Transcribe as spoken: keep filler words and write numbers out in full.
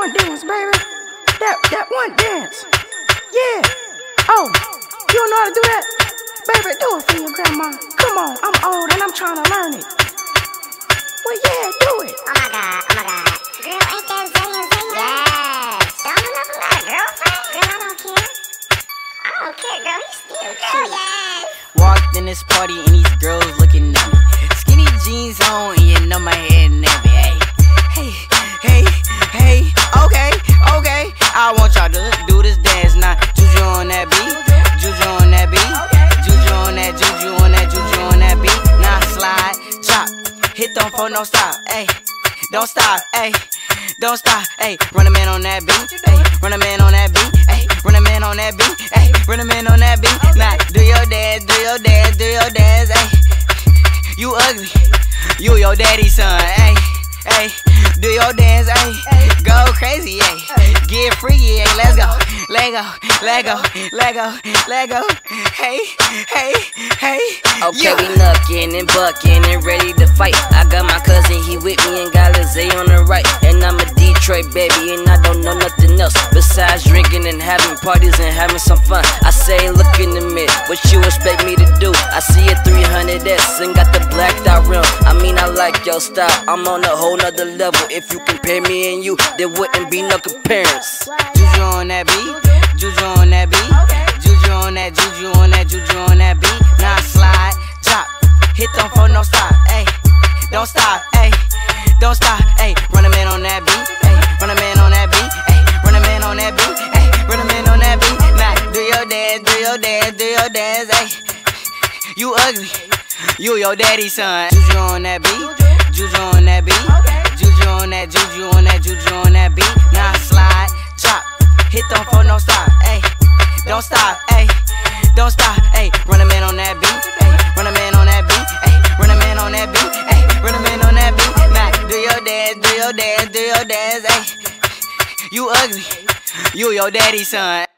one dance, baby. That that one dance. Yeah. Oh, you don't know how to do that? Baby, do it for your grandma. Come on, I'm old and I'm trying to learn it. Well, yeah, do it. Oh my God, oh my God. Girl, ain't that Zayn Zayn? Yes. Don't you love my girlfriend? Girl, I don't care. I don't care, girl. He's still cute. Yes. Walked in this party and these girls looking at me. Skinny jeans on and you know my head nappy. Hey, hey, hey, hey. Okay, okay. I want y'all to do this dance now. Juju on that beat, juju on that beat, juju on that, juju on that, juju on that beat. Now slide, chop, hit them for no stop. Hey, don't stop. Hey, don't stop. Hey, run a man on that beat. Hey, run a man on that beat. Hey, run a man on that beat. Hey, run a man on that beat. Now do your dance, do your dance, do your dance. Hey, you ugly, you your daddy's son. Hey, hey, do your dance. Hey, go crazy. Hey, get freaky. Hey, let's go, let go, let go, let go, let go. Hey, hey, hey. Okay, yeah. we knuckin' and buckin' and ready to fight. I got my cousin, he with me, and got Lizzie on the right. And I'm a Detroit baby, and I don't know nothing else besides drinking and having parties and having some fun. I say, look in the mirror, what you expect me to do? I see a three hundred S and got the blacked out rim. I mean, I like your style, I'm on a whole nother level. If you compare me and you, there wouldn't be no comparison. Juju on that beat, juju on that beat, juju on that, juju on that, juju on that beat. Now slide, chop, hit them for no stop. Hey, don't stop. Hey, don't stop. Hey, run a man on that beat. Hey, run a man on that beat. Hey, run a man on that beat. Hey, run a man on that beat. Now do your dance, do your dance, do your dance. Hey, you ugly, you your daddy's son. Juju on that beat, juju on that beat, juju on that, juju on that, juju on that beat. Now slide, chop, hit them for no stop. Hey, don't stop. Hey, don't stop. Hey, run a man on that beat. Hey, run a man on that beat. Hey, run a man on that beat. Hey, run a man on that beat. Now do your dance, do your dance, do your dance. Hey, you ugly, you your daddy's son.